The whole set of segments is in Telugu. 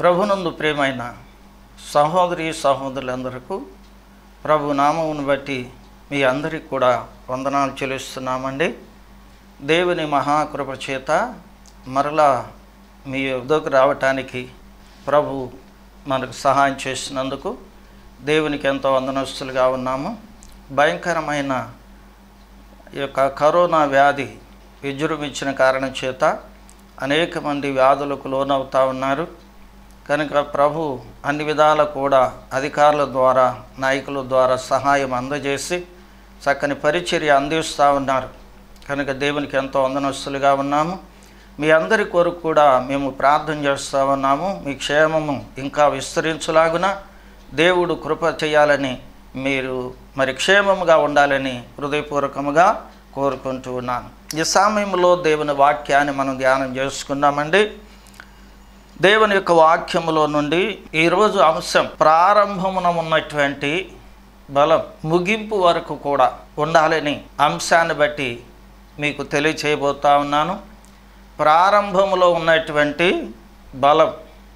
ప్రభునందు ప్రియమైన సహోదరి సహోదరులందరికీ ప్రభు నామమును బట్టి మీ అందరికీ కూడా వందనాలు చెల్లిస్తున్నామండి. దేవుని మహాకృప చేత మరలా మీ వద్దకు రావటానికి ప్రభు మనకు సహాయం చేసినందుకు దేవునికి ఎంతో వందనస్తులుగా ఉన్నాము. భయంకరమైన ఈ యొక్క కరోనా వ్యాధి విజృంభించిన కారణం చేత అనేక మంది వ్యాధులకు లోనవుతూ ఉన్నారు. కనుక ప్రభు అన్ని విధాల కూడా అధికారుల ద్వారా నాయకుల ద్వారా సహాయం అందజేసి చక్కని పరిచర్య అందిస్తూ ఉన్నారు. కనుక దేవునికి ఎంతో వందనస్తులుగా ఉన్నాము. మీ అందరి కొరకు కూడా మేము ప్రార్థన చేస్తూ ఉన్నాము. మీ క్షేమము ఇంకా విస్తరించులాగున దేవుడు కృప చేయాలని, మీరు మరి క్షేమముగా ఉండాలని హృదయపూర్వకముగా కోరుకుంటూ ఉన్నాను. ఈ సమయంలో దేవుని వాక్యాన్ని మనం ధ్యానం చేసుకున్నామండి. దేవుని యొక్క వాక్యములో నుండి ఈరోజు అంశం ప్రారంభమున ఉన్నటువంటి బలం ముగింపు వరకు కూడా ఉండాలని అంశాన్ని బట్టి మీకు తెలియచేయబోతా ఉన్నాను. ప్రారంభములో ఉన్నటువంటి బలం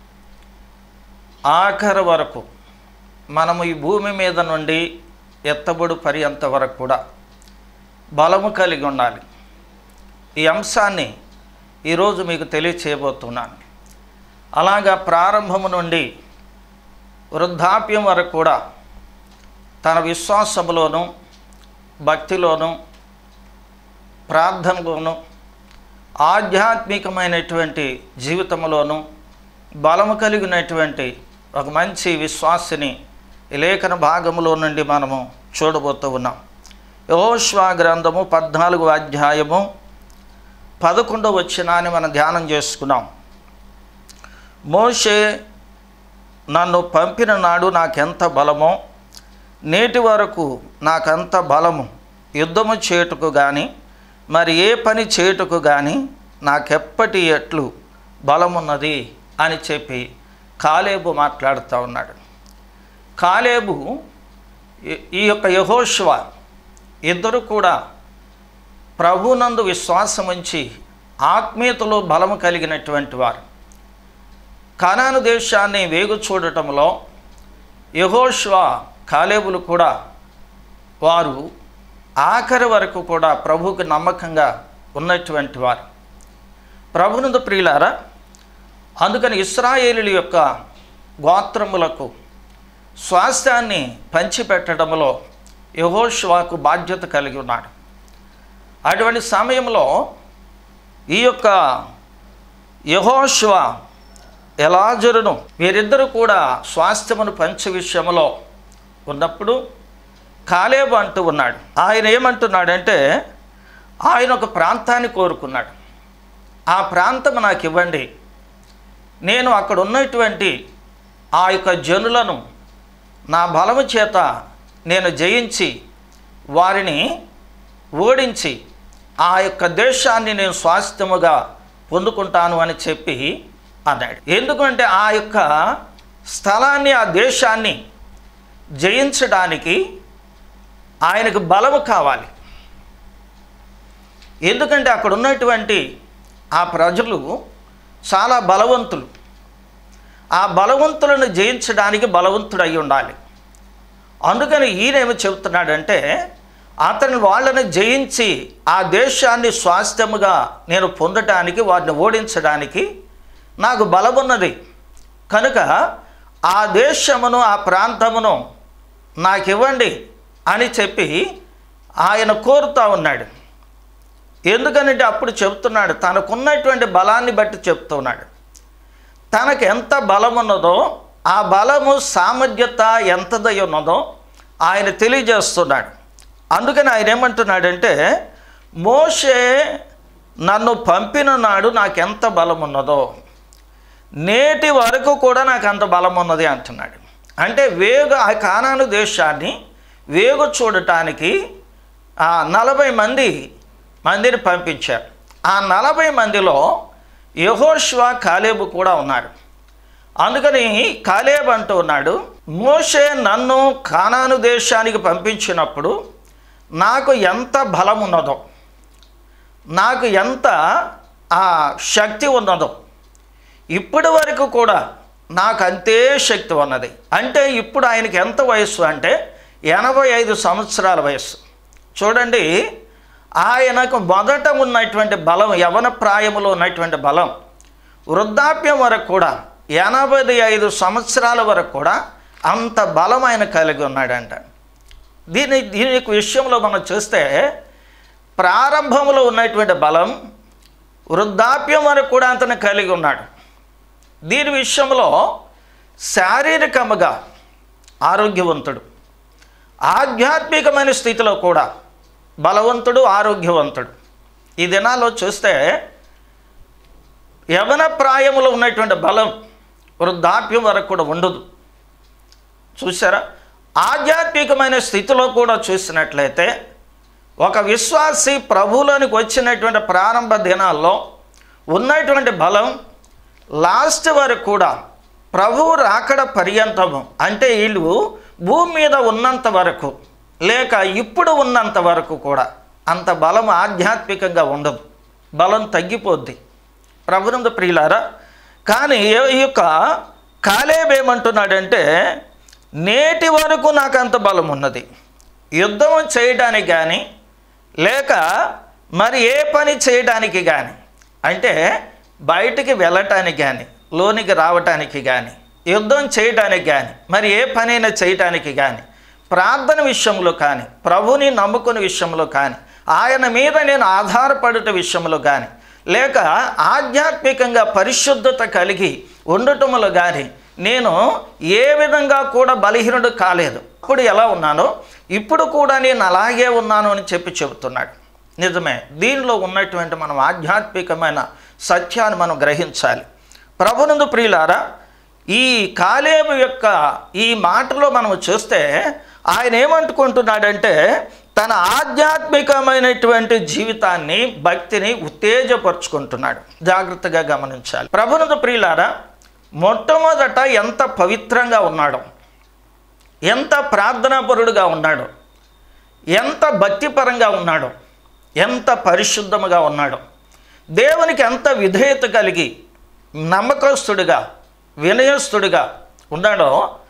ఆఖరి వరకు, మనము ఈ భూమి మీద నుండి ఎత్తబడు పర్యంత వరకు కూడా బలము కలిగి ఉండాలి. ఈ అంశాన్ని ఈరోజు మీకు తెలియచేయబోతున్నాను. అలాగా ప్రారంభము నుండి వృద్ధాప్యం వరకు కూడా తన విశ్వాసములోను, భక్తిలోను, ప్రార్థనలోను, ఆధ్యాత్మికమైనటువంటి జీవితంలోను బలము కలిగినటువంటి ఒక మంచి విశ్వాసిని ఈ లేఖన భాగములో నుండి మనము చూడబోతూ ఉన్నాం. యెహోషువ గ్రంథము 14వ అధ్యాయము 11వ వచనాన్ని మనం ధ్యానం చేసుకున్నాం. మోషే నన్ను పంపిన నాడు నాకెంత బలమో, నేటి వరకు నాకంత బలము యుద్ధము చేయుటకు కానీ మరి ఏ పని చేయుటకు కానీ నాకెప్పటి ఎట్లు బలమున్నది అని చెప్పి కాలేబు మాట్లాడుతూ ఉన్నాడు. కాలేబు ఈ యొక్క యెహోషువ ఇద్దరు కూడా ప్రభునందు విశ్వాసం ఉంచి ఆత్మీయతలో బలము కలిగినటువంటి వారు. కనాను దేశాన్ని వేగు చూడటంలో యెహోషువ, కాలేబులు కూడా వారు ఆఖరి వరకు కూడా ప్రభువుకి నమ్మకంగా ఉన్నటువంటి వారు. ప్రభునందు ప్రియులారా, అందుకని ఇశ్రాయేలీయుల యొక్క గోత్రములకు స్వాస్థ్యాన్ని పంచిపెట్టడంలో యెహోషువకు బాధ్యత కలిగి ఉన్నాడు. అటువంటి సమయంలో ఈ యొక్క యెహోషువ, ఎలాజరును వీరిద్దరూ కూడా స్వాస్థ్యమును పంచే విషయంలో ఉన్నప్పుడు కాలేబు అంటూ ఉన్నాడు. ఆయన ఏమంటున్నాడంటే, ఆయన ఒక ప్రాంతాన్ని కోరుకున్నాడు. ఆ ప్రాంతం నాకు ఇవ్వండి, నేను అక్కడ ఉన్నటువంటి ఆ యొక్క జనులను నా బలము చేత నేను జయించి వారిని ఓడించి ఆ యొక్క దేశాన్ని నేను స్వాస్థ్యముగా పొందుకుంటాను అని చెప్పి అన్నాడు. ఎందుకంటే ఆ యొక్క స్థలాన్ని, ఆ దేశాన్ని జయించడానికి ఆయనకు బలము కావాలి. ఎందుకంటే అక్కడ ఉన్నటువంటి ఆ ప్రజలు చాలా బలవంతులు. ఆ బలవంతులను జయించడానికి బలవంతుడు అయి ఉండాలి. అందుకని ఈయనేమి చెబుతున్నాడంటే, అతని వాళ్ళని జయించి ఆ దేశాన్ని స్వాస్థ్యముగా నేను పొందటానికి, వారిని ఓడించడానికి నాకు బలమున్నది కనుక ఆ దేశమును, ఆ ప్రాంతమును నాకు ఇవ్వండి అని చెప్పి ఆయన కోరుతూ ఉన్నాడు. ఎందుకనంటే అప్పుడు చెబుతున్నాడు, తనకున్నటువంటి బలాన్ని బట్టి చెప్తున్నాడు. తనకు ఎంత బలం ఉన్నదో, ఆ బలము సామర్థ్యత ఎంతదై ఉన్నదో ఆయన తెలియజేస్తున్నాడు. అందుకని ఆయన ఏమంటున్నాడంటే, మోషే నన్ను పంపిన నాడు నాకెంత బలం ఉన్నదో, నేటి వరకు కూడా నాకు అంత బలం ఉన్నది అంటున్నాడు. అంటే ఆ కానాను దేశాన్ని వేగు చూడటానికి 40 మందిని పంపించారు. ఆ 40 మందిలో యెహోషువ, కాలేబు కూడా ఉన్నారు. అందుకని కాలేబు అంటూ ఉన్నాడు, మోషే నన్ను కానాను దేశానికి పంపించినప్పుడు నాకు ఎంత బలం ఉన్నదో, నాకు ఎంత శక్తి ఉన్నదో, ఇప్పటి వరకు కూడా నాకు అంతే శక్తి ఉన్నది. అంటే ఇప్పుడు ఆయనకి ఎంత వయస్సు అంటే 85 సంవత్సరాల వయస్సు. చూడండి, ఆయనకు మొదట ఉన్నటువంటి బలం, యవన ప్రాయములో ఉన్నటువంటి బలం వృద్ధాప్యం వరకు కూడా 85 సంవత్సరాల వరకు కూడా అంత బలం ఆయన కలిగి ఉన్నాడంట. దీని విషయంలో మనం చూస్తే ప్రారంభంలో ఉన్నటువంటి బలం వృద్ధాప్యం వరకు కూడా అతను కలిగి ఉన్నాడు. దీని విషయంలో శారీరకముగా ఆరోగ్యవంతుడు, ఆధ్యాత్మికమైన స్థితిలో కూడా బలవంతుడు, ఆరోగ్యవంతుడు. ఈ దినాల్లో చూస్తే యవన ప్రాయములో ఉన్నటువంటి బలం వృద్ధాప్యం వరకు కూడా ఉండదు. చూసారా? ఆధ్యాత్మికమైన స్థితిలో కూడా చూసినట్లయితే ఒక విశ్వాసి ప్రభువులోనికి వచ్చినటువంటి ప్రారంభ దినాల్లో ఉన్నటువంటి బలం లాస్ట్ వరకు కూడా ప్రభువు రాకడ పర్యంతము, అంటే వీళ్ళు భూమి మీద ఉన్నంత వరకు లేక ఇప్పుడు ఉన్నంత వరకు కూడా అంత బలం ఆధ్యాత్మికంగా ఉండదు, బలం తగ్గిపోద్ది. ప్రభునందు ప్రియులారా, కానీ ఈ యొక్క కాలేబు ఏమంటున్నాడంటే, నేటి వరకు నాకు అంత బలం ఉన్నది, యుద్ధం చేయడానికి కానీ లేక మరి ఏ పని చేయడానికి కానీ, అంటే బయటికి వెళ్ళటానికి కానీ లోనికి రావటానికి కానీ యుద్ధం చేయడానికి కానీ మరి ఏ పనైనా చేయటానికి కానీ ప్రార్థన విషయంలో కానీ ప్రభుని నమ్ముకునే విషయంలో కానీ ఆయన మీద నేను ఆధారపడుట విషయంలో కానీ లేక ఆధ్యాత్మికంగా పరిశుద్ధత కలిగి ఉండటంలో కానీ నేను ఏ విధంగా కూడా బలహీనుడు కాలేదు. అప్పుడు ఎలా ఉన్నానో ఇప్పుడు కూడా నేను అలాగే ఉన్నాను అని చెబుతున్నాడు. నిజమే, దీనిలో ఉన్నటువంటి మనం ఆధ్యాత్మికమైన సత్యాన్ని మనం గ్రహించాలి. ప్రభునందు ప్రియులారా, ఈ కాలేబు యొక్క ఈ మాటలో మనం చూస్తే ఆయన ఏమంటుకుంటున్నాడంటే తన ఆధ్యాత్మికమైనటువంటి జీవితాన్ని, భక్తిని ఉత్తేజపరుచుకుంటున్నాడు. జాగ్రత్తగా గమనించాలి. ప్రభునందు ప్రియులారా, మొట్టమొదట ఎంత పవిత్రంగా ఉన్నాడో, ఎంత ప్రార్థనాపరుడుగా ఉన్నాడో, ఎంత భక్తిపరంగా ఉన్నాడో, ఎంత పరిశుద్ధముగా ఉన్నాడో, దేవునికి ఎంత విధేయత కలిగి నమ్మకస్తుడిగా వినయస్తుడిగా ఉన్నాడో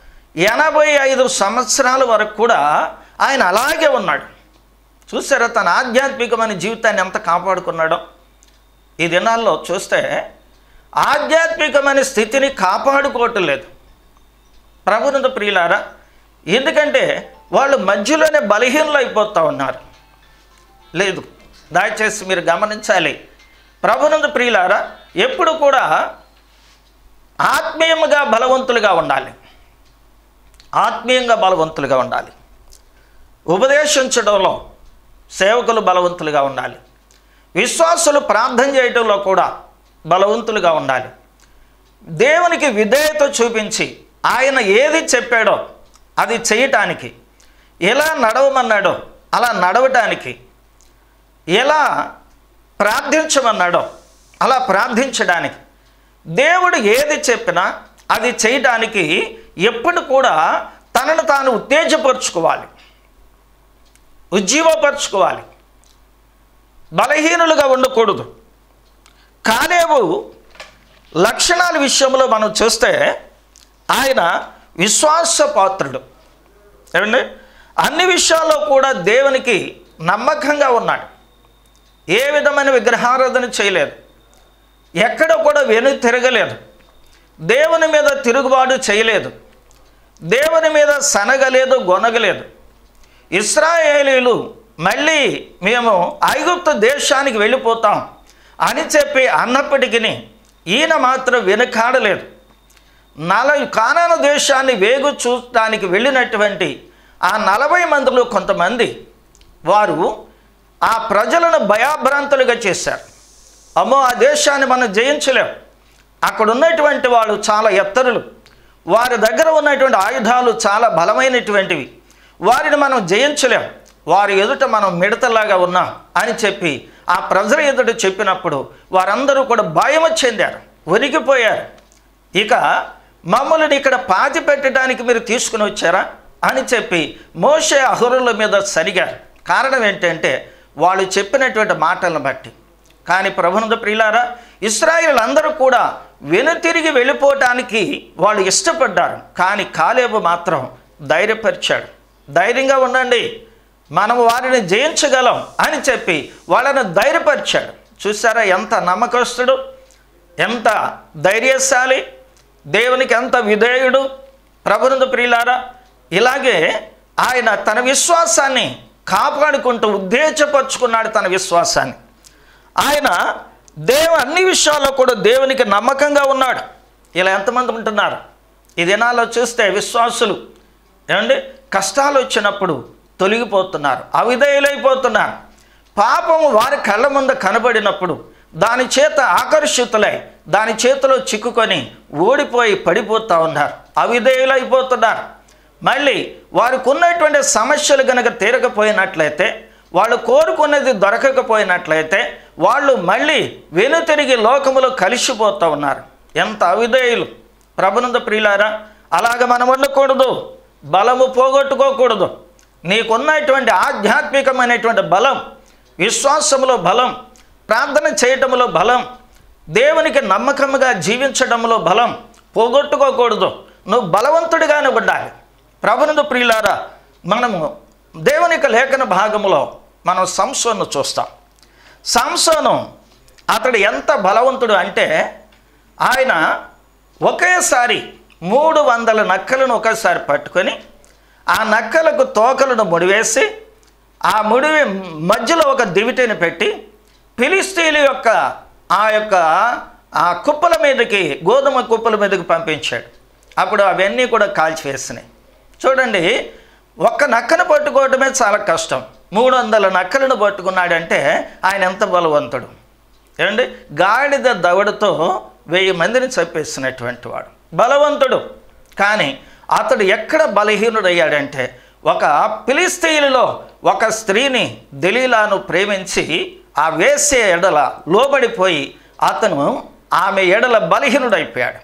85 సంవత్సరాల వరకు కూడా ఆయన అలాగే ఉన్నాడు. చూసారా తన ఆధ్యాత్మికమైన జీవితాన్ని ఎంత కాపాడుకున్నాడో. ఈ దినాల్లో చూస్తే ఆధ్యాత్మికమైన స్థితిని కాపాడుకోవటం లేదు ప్రభునందు ప్రియులారా. ఎందుకంటే వాళ్ళు మధ్యలోనే బలహీనలు అయిపోతూ ఉన్నారు. లేదు, దయచేసి మీరు గమనించాలి ప్రభునందు ప్రియులారా, ఎప్పుడు కూడా ఆత్మీయంగా బలవంతులుగా ఉండాలి, ఆత్మీయంగా బలవంతులుగా ఉండాలి. ఉపదేశించడంలో సేవకులు బలవంతులుగా ఉండాలి, విశ్వాసులు ప్రార్థన చేయడంలో కూడా బలవంతులుగా ఉండాలి. దేవునికి విధేయత చూపించి ఆయన ఏది చెప్పాడో అది చేయటానికి, ఎలా నడవమన్నాడో అలా నడవటానికి, ఎలా ప్రార్థించమన్నాడో అలా ప్రార్థించడానికి, దేవుడు ఏది చెప్పినా అది చేయడానికి ఎప్పుడు కూడా తనను తాను ఉత్తేజపరుచుకోవాలి, ఉజ్జీవపరుచుకోవాలి, బలహీనులుగా ఉండకూడదు. కాలేబు లక్షణాల విషయంలో మనం చూస్తే ఆయన విశ్వాసపాత్రుడు. ఏమండి, అన్ని విషయాల్లో కూడా దేవునికి నమ్మకంగా ఉన్నాడు. ఏ విధమైన విగ్రహారాధన చేయలేదు, ఎక్కడ కూడా వెను తిరగలేదు, దేవుని మీద తిరుగుబాటు చేయలేదు, దేవుని మీద సనగలేదు, గొనగలేదు. ఇశ్రాయేలీయులు మళ్ళీ మేము ఐగుప్తు దేశానికి వెళ్ళిపోతాం అని చెప్పి అన్నప్పటికీ ఈయన మాత్రం వెనుకాడలేదు. కానాను దేశాన్ని వేగు చూడటానికి వెళ్ళినటువంటి ఆ 40 మందిలో కొంతమంది వారు ఆ ప్రజలను భయాభ్రాంతులుగా చేశారు. అమ్మో, ఆ దేశాన్ని మనం జయించలేం, అక్కడ ఉన్నటువంటి వాళ్ళు చాలా ఎత్తరులు, వారి దగ్గర ఉన్నటువంటి ఆయుధాలు చాలా బలమైనటువంటివి, వారిని మనం జయించలేం, వారి ఎదుట మనం మిడతలాగా ఉన్నాం అని చెప్పి ఆ ప్రజల ఎదుట చెప్పినప్పుడు వారందరూ కూడా భయం చెందారు, వణికిపోయారు. ఇక మమ్మల్ని ఇక్కడ పాతి పెట్టడానికి మీరు తీసుకుని వచ్చారా అని చెప్పి మోషే అహరోనుల మీద సరిగారు. కారణం ఏంటంటే వాళ్ళు చెప్పినటువంటి మాటలను బట్టి. కానీ ప్రభునందు ప్రియులారా, ఇశ్రాయేలు అందరూ కూడా వెనుతిరిగి వెళ్ళిపోవటానికి వాళ్ళు ఇష్టపడ్డారు. కానీ కాలేబు మాత్రం ధైర్యపరిచాడు. ధైర్యంగా ఉండండి, మనం వారిని జయించగలం అని చెప్పి వాళ్ళని ధైర్యపరిచాడు. చూసారా ఎంత నమ్మకస్తుడు, ఎంత ధైర్యశాలి, దేవునికి ఎంత విధేయుడు. ప్రభునందు ప్రియులారా, ఇలాగే ఆయన తన విశ్వాసాన్ని కాపాడుకుంటూ ఉద్దేశపరుచుకున్నాడు. తన విశ్వాసాన్ని ఆయన అన్ని విషయాల్లో కూడా దేవునికి నమ్మకంగా ఉన్నాడు. ఇలా ఎంతమంది ఉంటున్నారు ఈ దినాల్లో చూస్తే? విశ్వాసులు ఏమండి కష్టాలు వచ్చినప్పుడు తొలగిపోతున్నారు, అవిధేయులైపోతున్నారు. పాపము వారి కళ్ళ ముందు కనబడినప్పుడు దాని చేత ఆకర్షితులై దాని చేతిలో చిక్కుకొని ఓడిపోయి పడిపోతూ ఉన్నారు, అవిధేయులైపోతున్నారు. మళ్ళీ వారికి ఉన్నటువంటి సమస్యలు కనుక తీరకపోయినట్లయితే, వాళ్ళు కోరుకున్నది దొరకకపోయినట్లయితే వాళ్ళు మళ్ళీ వెనుతిరిగి లోకములో కలిసిపోతూ ఉన్నారు. ఎంత అవిధేయులు! ప్రభునందు ప్రియులారా, అలాగ మనం ఉండకూడదు, బలము పోగొట్టుకోకూడదు. నీకున్నటువంటి ఆధ్యాత్మికమైనటువంటి బలం, విశ్వాసములో బలం, ప్రార్థన చేయటంలో బలం, దేవునికి నమ్మకముగా జీవించడంలో బలం పోగొట్టుకోకూడదు. నువ్వు బలవంతుడిగానే ఉండాలి. ప్రభునందు ప్రియులారా, మనము దేవుని యొక్క లేఖన భాగంలో మనం సంసోను చూస్తాం. సంసోను అతడు ఎంత బలవంతుడు అంటే, ఆయన ఒకేసారి 300 నక్కలను ఒకేసారి పట్టుకొని ఆ నక్కలకు తోకలను ముడివేసి ఆ ముడివి మధ్యలో ఒక దివిటిని పెట్టి ఫిలిస్తీయుల యొక్క ఆ కుప్పల మీదకి, గోధుమ కుప్పల మీదకి పంపించాడు. అప్పుడు అవన్నీ కూడా కాల్చివేసినాయి. చూడండి, ఒక్క నక్కను పట్టుకోవటమే చాలా కష్టం. 300 నక్కలను పట్టుకున్నాడంటే ఆయన ఎంత బలవంతుడు! ఏమండి, గాడిద దవడతో 1000 మందిని చంపేసినటువంటి వాడు, బలవంతుడు. కానీ అతడు ఎక్కడ బలహీనుడయ్యాడంటే, ఒక ఫిలిస్తీయులలో ఒక స్త్రీని దెలీలాను ప్రేమించి ఆ వేసే ఎడల లోబడిపోయి అతను ఆమె ఎడల బలహీనుడైపోయాడు.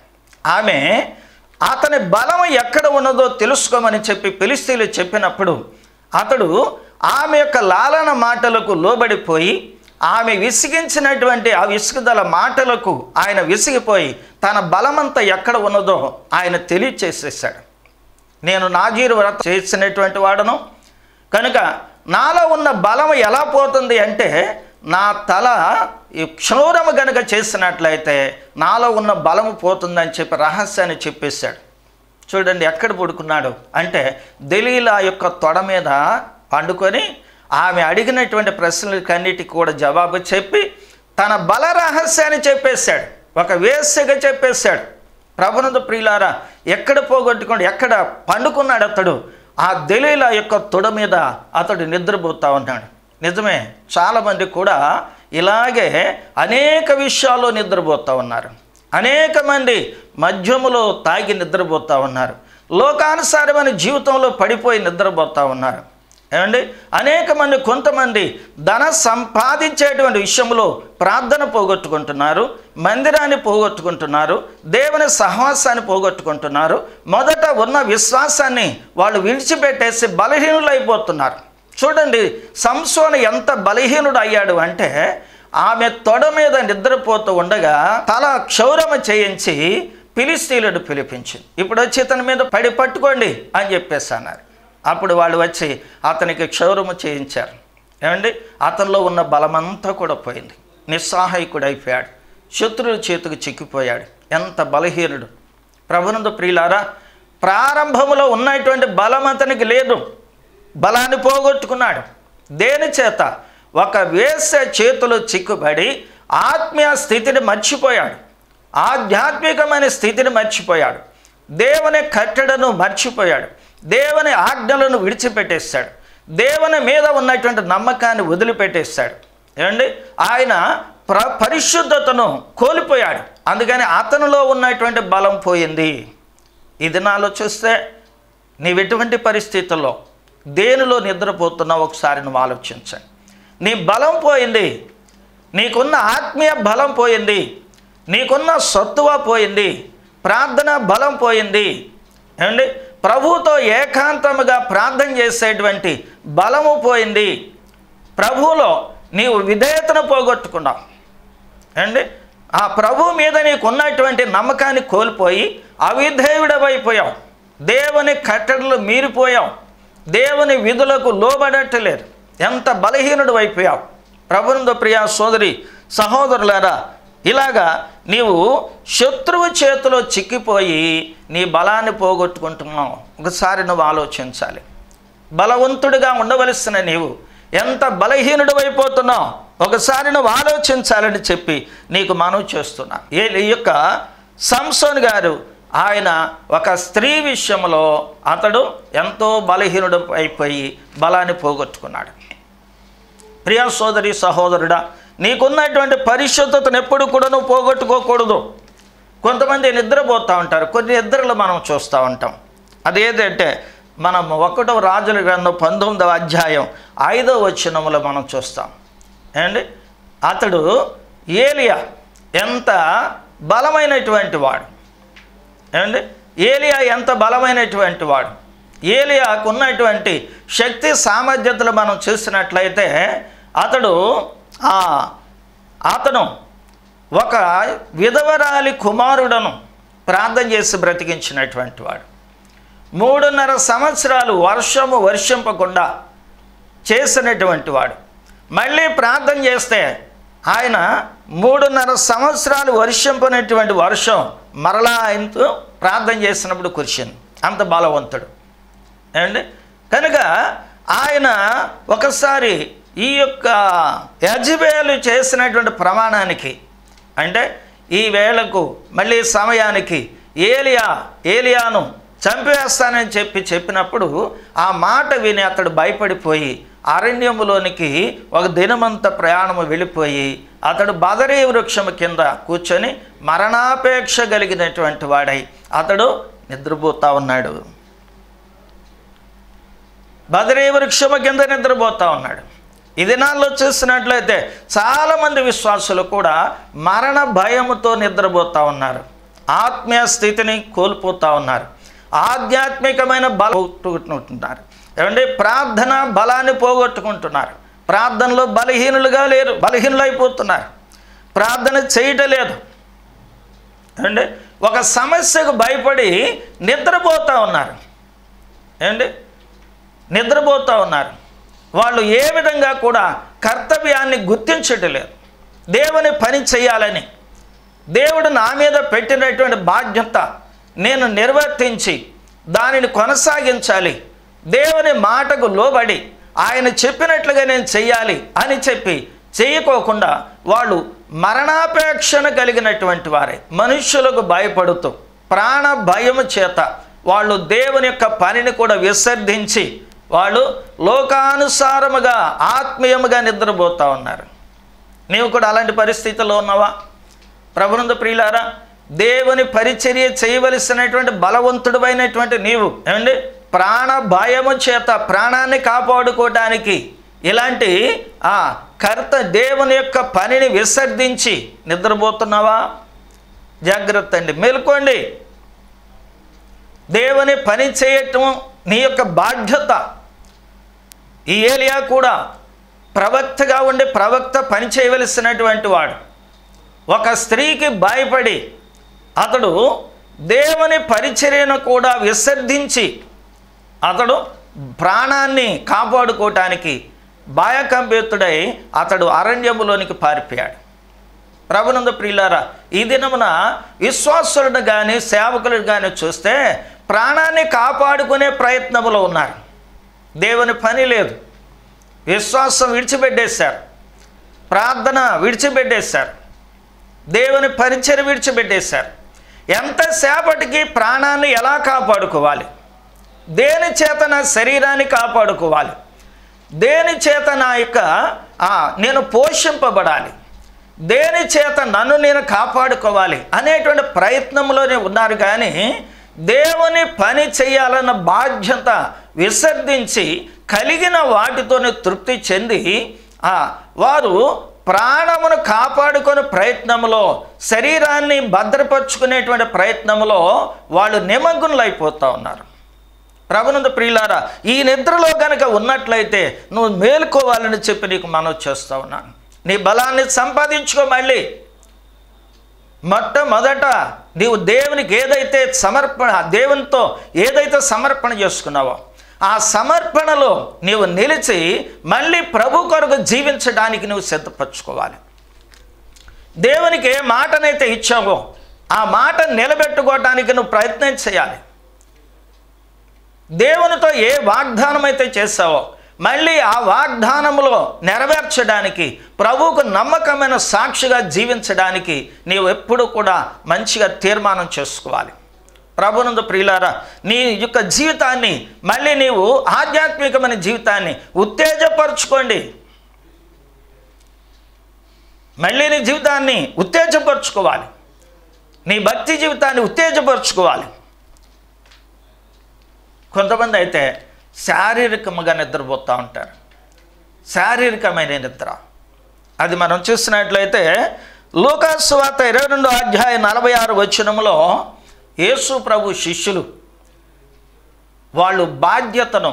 అతని బలం ఎక్కడ ఉన్నదో తెలుసుకోమని చెప్పి ఫిలిస్తీయులు చెప్పినప్పుడు అతడు ఆమె యొక్క లాలన మాటలకు లోబడిపోయి, ఆమె విసిగించినటువంటి ఆ విసుగుదల మాటలకు ఆయన విసిగిపోయి తన బలమంతా ఎక్కడ ఉన్నదో ఆయన తెలియచేసేసాడు. నేను నాజీరు వ్రతం చేసినటువంటి వాడను కనుక నాలో ఉన్న బలం ఎలా పోతుంది అంటే, నా తల ఈ క్షౌరము గనుక చేసినట్లయితే నాలో ఉన్న బలము పోతుందని చెప్పి రహస్యాన్ని చెప్పేశాడు. చూడండి ఎక్కడ పడుకున్నాడు అంటే, దెలీలా యొక్క తొడ మీద పండుకొని ఆమె అడిగినటువంటి ప్రశ్నలకన్నిటికీ కూడా జవాబు చెప్పి తన బల రహస్యాన్ని చెప్పేశాడు, ఒక వేశ్యగా చెప్పేశాడు. ప్రభునందు ప్రియులారా, ఎక్కడ పోగొట్టుకోండి, ఎక్కడ పండుకున్నాడు అతడు? ఆ దెలీలా యొక్క తొడ మీద అతడు నిద్రపోతూ ఉన్నాడు. నిజమే, చాలామంది కూడా ఇలాగే అనేక విషయాల్లో నిద్రపోతూ ఉన్నారు. అనేక మంది మద్యములో తాగి నిద్రపోతూ ఉన్నారు, లోకానుసారమైన జీవితంలో పడిపోయి నిద్రపోతూ ఉన్నారు. ఏమండి, అనేక మంది, కొంతమంది ధన సంపాదించేటువంటి విషయంలో ప్రార్థన పోగొట్టుకుంటున్నారు, మందిరాన్ని పోగొట్టుకుంటున్నారు, దేవుని సహవాసాన్ని పోగొట్టుకుంటున్నారు. మొదట ఉన్న విశ్వాసాన్ని వాళ్ళు విడిచిపెట్టేసి బలహీనులైపోతున్నారు. చూడండి, సంసోను ఎంత బలహీనుడు అయ్యాడు అంటే, ఆమె తొడ మీద నిద్రపోతూ ఉండగా తల క్షౌరమ చేయించి ఫిలిస్తీయులను పిలిపించింది. ఇప్పుడు వచ్చి ఇతని మీద పడి పట్టుకోండి అని చెప్పేసి అన్నారు. అప్పుడు వాళ్ళు వచ్చి అతనికి క్షౌరము చేయించారు. ఏమండి, అతనిలో ఉన్న బలమంతా కూడా పోయింది, నిస్సహాయకుడు అయిపోయాడు, శత్రువుల చేతికి చిక్కిపోయాడు. ఎంత బలహీనుడు! ప్రభునందు ప్రియులారా, ప్రారంభంలో ఉన్నటువంటి బలం అతనికి లేదు, బలాన్ని పోగొట్టుకున్నాడు. దేని చేత? ఒక వేశ్య చేతులు చిక్కుబడి ఆత్మీయ స్థితిని మర్చిపోయాడు, ఆధ్యాత్మికమైన స్థితిని మర్చిపోయాడు, దేవుని కట్టడను మర్చిపోయాడు, దేవుని ఆజ్ఞలను విడిచిపెట్టేశాడు, దేవుని మీద ఉన్నటువంటి నమ్మకాన్ని వదిలిపెట్టేశాడు. ఏమండి, ఆయన పరిశుద్ధతను కోల్పోయాడు. అందుకని అతనిలో ఉన్నటువంటి బలం పోయింది. ఈ దినాల్లో చూస్తే నీవు ఎటువంటి పరిస్థితుల్లో దేనిలో నిద్రపోతున్నావు ఒకసారి నువ్వు ఆలోచించండి. నీ బలం పోయింది, నీకున్న ఆత్మీయ బలం పోయింది, నీకున్న సత్తువ పోయింది, ప్రార్థన బలం పోయింది. ఏమండి, ప్రభువుతో ఏకాంతముగా ప్రార్థన చేసేటువంటి బలము పోయింది. ప్రభువులో నీవు విధేయతను పోగొట్టుకున్నావు. ఏమండి, ఆ ప్రభు మీద నీకు ఉన్నటువంటి నమ్మకాన్ని కోల్పోయి అవిధేయుడవైపోయావు, దేవుని కట్టడలు మీరిపోయావు, దేవుని విధులకు లోబడట్లేదు, ఎంత బలహీనుడు అయిపోయావు. ప్రభునందు ప్రియ సోదరి సహోదరులారా, ఇలాగా నీవు శత్రువు చేతిలో చిక్కిపోయి నీ బలాన్ని పోగొట్టుకుంటున్నావు. ఒకసారి నువ్వు ఆలోచించాలి. బలవంతుడిగా ఉండవలసిన నీవు ఎంత బలహీనుడు అయిపోతున్నావు, ఒకసారి నువ్వు ఆలోచించాలని చెప్పి నీకు మనవి చేస్తున్నా. ఈ యొక్క సంసోన్ గారు ఆయన ఒక స్త్రీ విషయంలో అతడు ఎంతో బలహీనుడు అయిపోయి బలాన్ని పోగొట్టుకున్నాడు. ప్రియ సోదరి సహోదరుడా, నీకున్నటువంటి పరిశుద్ధతను ఎప్పుడు కూడా నువ్వు పోగొట్టుకోకూడదు. కొంతమంది నిద్రపోతూ ఉంటారు, కొన్ని నిద్రలు మనం చూస్తూ ఉంటాం. అదేంటంటే మనం 1వ రాజుల గ్రంథం 19వ అధ్యాయం 5వ వచనములో మనం చూస్తాం. అండి, అతడు ఏలియా ఎంత బలమైనటువంటి వాడు. ఏమండి, ఏలియా ఎంత బలమైనటువంటి వాడు. ఏలియాకు ఉన్నటువంటి శక్తి సామర్థ్యతలు మనం చూసినట్లయితే అతను ఒక విధవరాలి కుమారుడను ప్రార్థన చేసి బ్రతికించినటువంటి వాడు. 3.5 సంవత్సరాలు వర్షింపకుండా చేసినటువంటి వాడు. మళ్ళీ ప్రార్థన చేస్తే ఆయన 3.5 సంవత్సరాలు వర్షింపనటువంటి వర్షం మరలా ఆయనతో ప్రార్థన చేసినప్పుడు కురిసింది. అంత బలవంతుడు అండి. కనుక ఆయన ఒకసారి ఈ యొక్క యెజబెలు చేసినటువంటి ప్రమాణానికి, అంటే ఈ వేళకు మళ్ళీ సమయానికి ఏలియాను చంపేస్తానని చెప్పినప్పుడు ఆ మాట విని అతడు భయపడిపోయి అరణ్యములోనికి ఒక దినమంతా ప్రయాణము వెళ్ళిపోయి అతడు బదరీ వృక్షము కింద కూర్చొని మరణాపేక్ష కలిగినటువంటి వాడై అతడు నిద్రపోతూ ఉన్నాడు. బదరీ వృక్షము కింద నిద్రపోతూ ఉన్నాడు. ఈ దినాల్లో చూసినట్లయితే చాలామంది విశ్వాసులు కూడా మరణ భయముతో నిద్రపోతూ ఉన్నారు, ఆత్మీయ స్థితిని కోల్పోతూ ఉన్నారు, ఆధ్యాత్మికమైన పోగొట్టుకుంటున్నారు. ఏమంటే ప్రార్థన బలాన్ని పోగొట్టుకుంటున్నారు. ప్రార్థనలో బలహీనులైపోతున్నారు. ప్రార్థన చేయటం లేదు. అంటే ఒక సమస్యకు భయపడి నిద్రపోతూ ఉన్నారు. ఏమండి, నిద్రపోతూ ఉన్నారు. వాళ్ళు ఏ విధంగా కూడా కర్తవ్యాన్ని గుర్తించటం లేదు. దేవుని పని చేయాలని, దేవుడు నా మీద పెట్టినటువంటి బాధ్యత నేను నిర్వర్తించి దానిని కొనసాగించాలి, దేవుని మాటకు లోబడి ఆయన చెప్పినట్లుగా నేను చెయ్యాలి అని చెప్పి చేయకోకుండా వాళ్ళు మరణాపేక్షను కలిగినటువంటి వారే, మనుష్యులకు భయపడుతూ ప్రాణ భయము చేత వాళ్ళు దేవుని యొక్క పనిని కూడా విసర్జించి వాళ్ళు లోకానుసారముగా ఆత్మీయముగా నిద్రపోతూ ఉన్నారు. నీవు కూడా అలాంటి పరిస్థితుల్లో ఉన్నావా? ప్రభునందు ప్రియులారా, దేవుని పరిచర్య చేయవలసినటువంటి బలవంతుడైనటువంటి నీవు ఏమండి ప్రాణ భయము చేత ప్రాణాన్ని కాపాడుకోవటానికి ఇలాంటి దేవుని యొక్క పనిని విసర్జించి నిద్రపోతున్నావా? జాగ్రత్త అండి, మేల్కోండి. దేవుని పని చేయటం నీ యొక్క బాధ్యత. ఈ ఏలియా కూడా ప్రవక్తగా ఉండి ప్రవక్త పని చేయవలసినటువంటి వాడు. ఒక స్త్రీకి భయపడి అతడు దేవుని పరిచర్యను కూడా విసర్జించి అతడు ప్రాణాన్ని కాపాడుకోవటానికి భయకంపితుడై అతడు అరణ్యములోనికి పారిపోయాడు. ప్రభునందు ప్రియులారా, ఈ దినమున విశ్వాసులను కానీ సేవకులను కానీ చూస్తే ప్రాణాన్ని కాపాడుకునే ప్రయత్నములో ఉన్నారు. దేవుని పని లేదు, విశ్వాసం విడిచిపెట్టేశారు, ప్రార్థన విడిచిపెట్టేశారు, దేవుని పరిచర్య విడిచిపెట్టేశారు. ఎంతసేపటికి ప్రాణాన్ని ఎలా కాపాడుకోవాలి, దేని చేత నా శరీరాన్ని కాపాడుకోవాలి, దేని చేత నా యొక్క నేను పోషింపబడాలి, దేని చేత నన్ను నేను కాపాడుకోవాలి అనేటువంటి ప్రయత్నంలోనే ఉన్నారు. కానీ దేవుని పని చేయాలన్న బాధ్యత విసర్జించి కలిగిన వాటితోనే తృప్తి చెంది వారు ప్రాణమును కాపాడుకునే ప్రయత్నంలో, శరీరాన్ని భద్రపరుచుకునేటువంటి ప్రయత్నంలో వాళ్ళు నిమగ్నులైపోతూ ఉన్నారు. ప్రభునందు ప్రియులారా, ఈ నిద్రలో కనుక ఉన్నట్లయితే నువ్వు మేలుకోవాలని చెప్పి నీకు మనవి చేస్తూ ఉన్నాను. నీ బలాన్ని సంపాదించుకో, మళ్ళీ మొట్టమొదట నీవు దేవునికి ఏదైతే దేవునితో ఏదైతే సమర్పణ చేసుకున్నావో ఆ సమర్పణలో నీవు నిలిచి మళ్ళీ ప్రభు కొరకు జీవించడానికి నువ్వు సిద్ధపరచుకోవాలి. దేవునికి ఏ మాటనైతే ఇచ్చావో ఆ మాట నిలబెట్టుకోవడానికి నువ్వు ప్రయత్నం చేయాలి. దేవునితో ఏ వాగ్దానం అయితే చేస్తావో మళ్ళీ ఆ వాగ్దానంలో నెరవేర్చడానికి, ప్రభువుకు నమ్మకమైన సాక్షిగా జీవించడానికి నీవు ఎప్పుడు కూడా మంచిగా తీర్మానం చేసుకోవాలి. ప్రభునందు ప్రియులారా, నీ యొక్క జీవితాన్ని మళ్ళీ నీవు ఆధ్యాత్మికమైన జీవితాన్ని ఉత్తేజపరచుకోండి. మళ్ళీ నీ జీవితాన్ని ఉత్తేజపరచుకోవాలి. నీ భక్తి జీవితాన్ని ఉత్తేజపరచుకోవాలి. కొంతమంది అయితే శారీరకంగా నిద్రపోతూ ఉంటారు. శారీరకమైన నిద్ర అది మనం చూసినట్లయితే లూకాసు సువార్త 22వ అధ్యాయం 46 వచనంలో యేసు ప్రభు శిష్యులు వాళ్ళు బాధ్యతను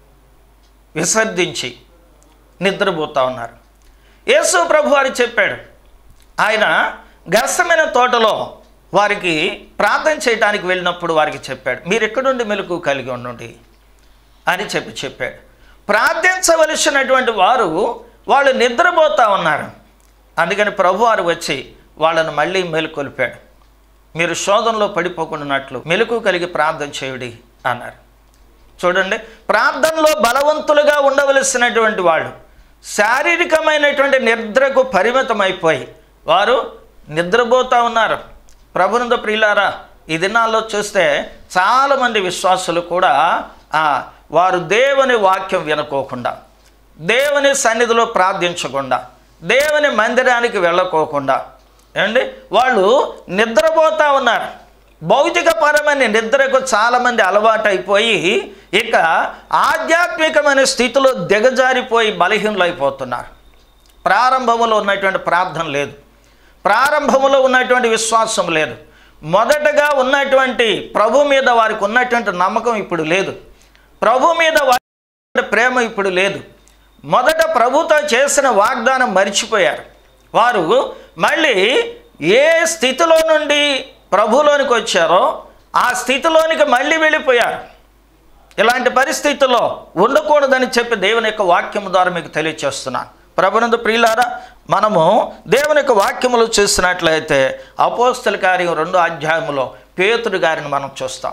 విసర్జించి నిద్రపోతూ ఉన్నారు. యేసు ప్రభు వారు చెప్పాడు, ఆయన గెత్సేమనే తోటలో వారికి ప్రార్థన చేయడానికి వెళ్ళినప్పుడు వారికి చెప్పాడు, మీరు ఎక్కడుండి మెలకువ కలిగి ఉండండి అని చెప్పాడు. ప్రార్థించవలసినటువంటి వాళ్ళు నిద్రపోతూ ఉన్నారు. అందుకని ప్రభువారు వచ్చి వాళ్ళను మళ్ళీ మేలుకొల్పాడు. మీరు శోధనలో పడిపోకుండానట్లు మెలకువ కలిగి ప్రార్థన చేయుడి అన్నారు. చూడండి, ప్రార్థనలో బలవంతులుగా ఉండవలసినటువంటి వాళ్ళు శారీరకమైనటువంటి నిద్రకు పరిమితమైపోయి వారు నిద్రపోతూ ఉన్నారు. ప్రభునందు ప్రియులారా, ఈ దినాల్లో చూస్తే చాలామంది విశ్వాసులు కూడా వారు దేవుని వాక్యం వినుకోకుండా, దేవుని సన్నిధిలో ప్రార్థించకుండా, దేవుని మందిరానికి వెళ్ళకోకుండా వాళ్ళు నిద్రపోతూ ఉన్నారు. భౌతికపరమైన నిద్రకు చాలామంది అలవాటు అయిపోయి ఇక ఆధ్యాత్మికమైన స్థితిలో దిగజారిపోయి బలహీనులైపోతున్నారు. ప్రారంభంలో ఉన్నటువంటి ప్రార్థన లేదు, ప్రారంభంలో ఉన్నటువంటి విశ్వాసం లేదు, మొదటగా ఉన్నటువంటి ప్రభు మీద వారికి ఉన్నటువంటి నమ్మకం ఇప్పుడు లేదు, ప్రభు మీద వారి ప్రేమ ఇప్పుడు లేదు. మొదట ప్రభుతో చేసిన వాగ్దానం మర్చిపోయారు. వారు మళ్ళీ ఏ స్థితిలో నుండి ప్రభులోనికి వచ్చారో ఆ స్థితిలోనికి మళ్ళీ వెళ్ళిపోయారు. ఇలాంటి పరిస్థితుల్లో ఉండకూడదని చెప్పి దేవుని యొక్క వాక్యం ద్వారా మీకు తెలియచేస్తున్నాను. ప్రభునందు ప్రియులారా, మనము దేవుని యొక్క వాక్యములు చూసినట్లయితే అపోస్తల కార్యం 2వ అధ్యాయంలో పేతురు గారిని మనం చూస్తాం.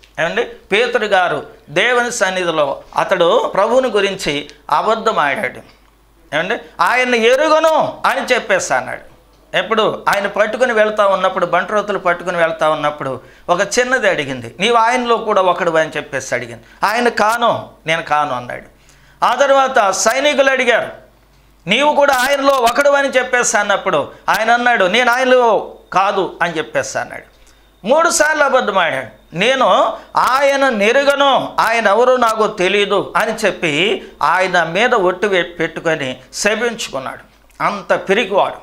పేతురు గారు దేవుని సన్నిధిలో అతడు ప్రభువుని గురించి అబద్ధం ఆడాడు. ఆయన్ని ఎరుగను అని చెప్పేసి అన్నాడు. ఎప్పుడు ఆయన పట్టుకుని వెళ్తూ ఉన్నప్పుడు, బంట్రోతులు పట్టుకుని వెళ్తూ ఉన్నప్పుడు ఒక చిన్నది అడిగింది, నీవు ఆయనలో కూడా ఒకడు అని చెప్పేసి అడిగింది. ఆయన నేను కాను అన్నాడు. ఆ తర్వాత సైనికులు అడిగారు, నీవు కూడా ఆయనలో ఒకడు అని చెప్పేసి అన్నప్పుడు ఆయన అన్నాడు, నేను ఆయనలో కాదు అని చెప్పేసి అన్నాడు. 3 సార్లు అబద్ధం ఆడాడు. నేను ఆయన నెరుగను, ఆయన ఎవరో నాకు తెలియదు అని చెప్పి ఆయన మీద ఒట్టు పెట్టుకొని శపించుకున్నాడు. అంత పిరికివాడు.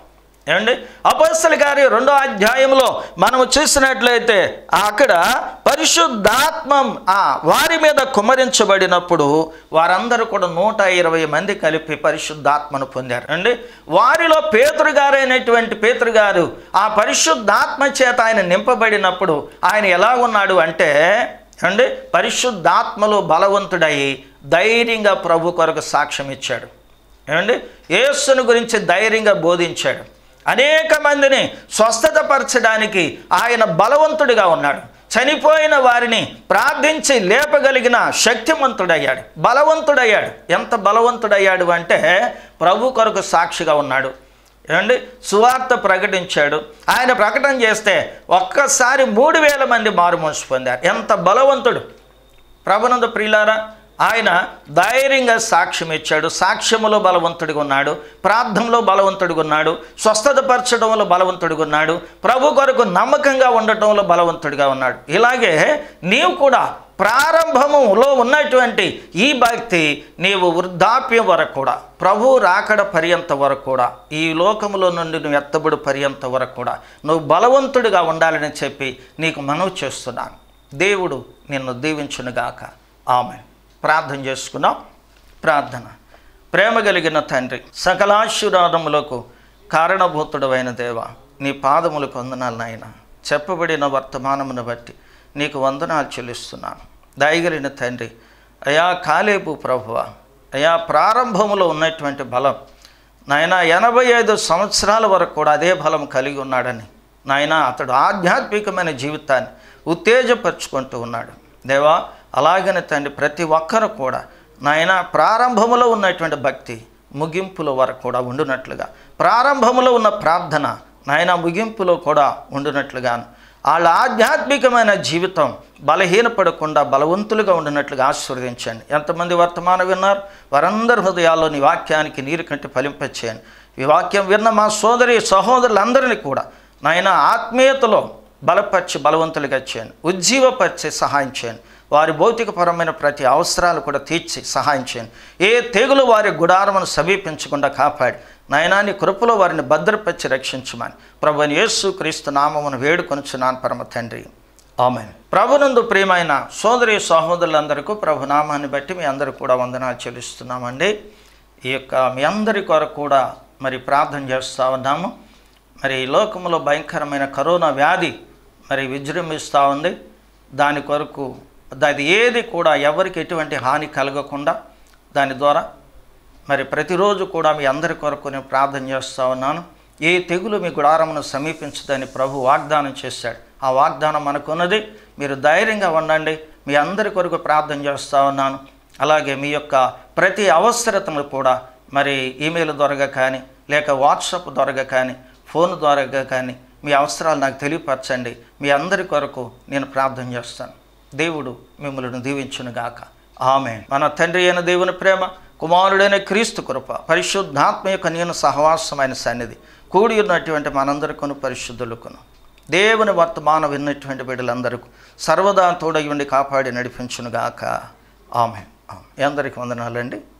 అపోస్తల కార్యం 2వ అధ్యాయంలో మనము చూసినట్లయితే అక్కడ పరిశుద్ధాత్మ వారి మీద కుమ్మరించబడినప్పుడు వారందరూ కూడా 120 మంది కలిపి పరిశుద్ధాత్మను పొందారు. వారిలో పేతురు గారైనటువంటి పేతురు గారు ఆ పరిశుద్ధాత్మ చేత ఆయన నింపబడినప్పుడు ఆయన ఎలా ఉన్నాడు అంటే పరిశుద్ధాత్మలో బలవంతుడై ధైర్యంగా ప్రభు కొరకు సాక్ష్యం ఇచ్చాడు. యేసుని గురించి ధైర్యంగా బోధించాడు. అనేక మందిని స్వస్థతపరచడానికి ఆయన బలవంతుడిగా ఉన్నాడు. చనిపోయిన వారిని ప్రార్థించి లేపగలిగిన శక్తిమంతుడయ్యాడు, బలవంతుడయ్యాడు. ఎంత బలవంతుడయ్యాడు అంటే ప్రభు కొరకు సాక్షిగా ఉన్నాడు. సువార్త ప్రకటించాడు. ఆయన ప్రకటన చేస్తే ఒక్కసారి 3000 మంది మారుమనసు పొందారు. ఎంత బలవంతుడు! ప్రభునందు ప్రియులారా, ఆయన ధైర్యంగా సాక్ష్యం ఇచ్చాడు. సాక్ష్యములో బలవంతుడిగా ఉన్నాడు, ప్రార్థనలో బలవంతుడిగా ఉన్నాడు, స్వస్థతపరచడంలో బలవంతుడిగా ఉన్నాడు, ప్రభు కొరకు నమ్మకంగా ఉండటంలో బలవంతుడిగా ఉన్నాడు. ఇలాగే నీవు కూడా ప్రారంభములో ఉన్నటువంటి ఈ భక్తి నీవు వృద్ధాప్యం వరకు కూడా, ప్రభు రాకడ పర్యంత వరకు కూడా, ఈ లోకములో నుండి నువ్వు ఎత్తబడు పర్యంత వరకు కూడా నువ్వు బలవంతుడిగా ఉండాలని చెప్పి నీకు మనవి చేస్తున్నాను. దేవుడు నిన్ను దీవించునుగాక. ఆమేన్. ప్రార్థన చేసుకున్నాం. ప్రార్థన. ప్రేమ కలిగిన తండ్రి, సకలాశీర్వాదములకు కారణభూతుడైన దేవ, నీ పాదములకు వందనాలు నాయన. చెప్పబడిన వర్తమానమును బట్టి నీకు వందనాలు చెల్లిస్తున్నాను. దయగలిగిన తండ్రి, అయా కాలేబు ప్రభువా, అయా ప్రారంభములో ఉన్నటువంటి బలం నాయన 85 సంవత్సరాల వరకు కూడా అదే బలం కలిగి ఉన్నాడని నాయన అతడు ఆధ్యాత్మికమైన జీవితాన్ని ఉత్తేజపరుచుకుంటూ ఉన్నాడు. దేవా, అలాగనే తండ్రి ప్రతి ఒక్కరు కూడా నాయన ప్రారంభములో ఉన్నటువంటి భక్తి ముగింపుల వరకు కూడా ఉండునట్లుగా, ప్రారంభములో ఉన్న ప్రార్థన నాయన ముగింపులో కూడా ఉండునట్లుగాను, వాళ్ళ ఆధ్యాత్మికమైన జీవితం బలహీనపడకుండా బలవంతులుగా ఉండినట్లుగా ఆశీర్వదించండి. ఎంతమంది వర్తమానం విన్నారు వారందరి హృదయాల్లో నీ వాక్యానికి నీరు కంటి ఫలింపచేయండి. ఈ వాక్యం విన్న మా సోదరి సహోదరులందరినీ కూడా నాయన ఆత్మీయతలో బలపరిచి బలవంతులుగా చేయండి, ఉజ్జీవపరిచి సహాయం చేయండి. వారి భౌతికపరమైన ప్రతి అవసరాలు కూడా తీర్చి సహాయం చేయండి. ఏ తెగులు వారి గుడారమును సమీపించకుండా కాపాడి నాయనా నీ కృపలో వారిని భద్రపరిచి రక్షించమని ప్రభువైన యేసు క్రీస్తు నామమును వేడుకొనుచున్నాను పరమ తండ్రి, ఆమేన్. ప్రభునందు ప్రియమైన సోదరి సహోదరులందరికీ ప్రభు నామాన్ని బట్టి మీ అందరూ కూడా వందనాలు చెల్లిస్తున్నామండి. ఈ యొక్క మీ అందరి కొరకు కూడా మరి ప్రార్థన చేస్తూ ఉన్నాము. మరి ఈ లోకంలో భయంకరమైన కరోనా వ్యాధి మరి విజృంభిస్తూ ఉంది. దాని కొరకు అది ఏది కూడా ఎవరికి ఎటువంటి హాని కలగకుండా దాని ద్వారా మరి ప్రతిరోజు కూడా మీ అందరి కొరకు నేను ప్రార్థన చేస్తూ ఉన్నాను. ఏ తెగులు మీ గుడారమును సమీపించదని ప్రభు వాగ్దానం చేశాడు. ఆ వాగ్దానం మనకున్నది. మీరు ధైర్యంగా ఉండండి. మీ అందరి కొరకు ప్రార్థన చేస్తూ ఉన్నాను. అలాగే మీ యొక్క ప్రతి అవసరతను కూడా మరి ఈమెయిల్ ద్వారా కానీ లేక వాట్సాప్ ద్వారా కానీ ఫోన్ ద్వారా కానీ మీ అవసరాలు నాకు తెలియపరచండి. మీ అందరి కొరకు నేను ప్రార్థన చేస్తాను. దేవుడు మిమ్మల్ని దీవించునుగాక. ఆమేన్. మన తండ్రి అయిన దేవుని ప్రేమ, కుమారుడైన క్రీస్తు కృప, పరిశుద్ధాత్మ యొక్క నేను సహవాసమైన సన్నిధి కూడి ఉన్నటువంటి మనందరికను పరిశుద్ధులకును దేవుని వర్తమానం విన్నటువంటి బిడ్డలందరికీ సర్వదా తోడై ఉండి కాపాడి నడిపించునుగాక. ఆమేన్. అందరికీ వందనాలండి.